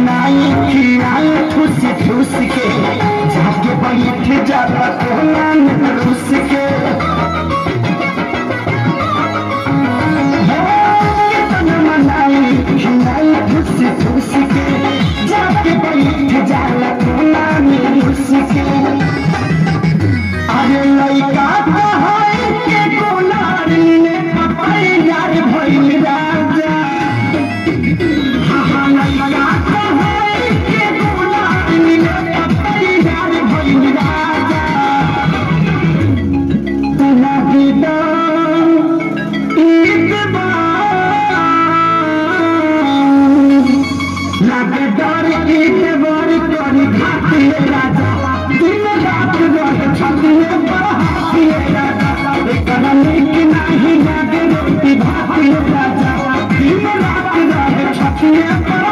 मनाई खिलाई ठूस ठूस के जाके बैठ जाला कोना में रुस के मनाई खिलाई ठूस ठूस के जाके बैठ जाला कोना में रुस के अरे लइका है के कोनारी ने पपाई यार भइल राजा हाँ लइका है के कोनारी ने पपाई यार भइल राजा तना गिदा ईद लागे डर ईद बर करी खाती राजा दिन रात रहे छतिए बहाती राजा करने की नहीं लागे रोटी भाती राजा दिन रात रहे छतिए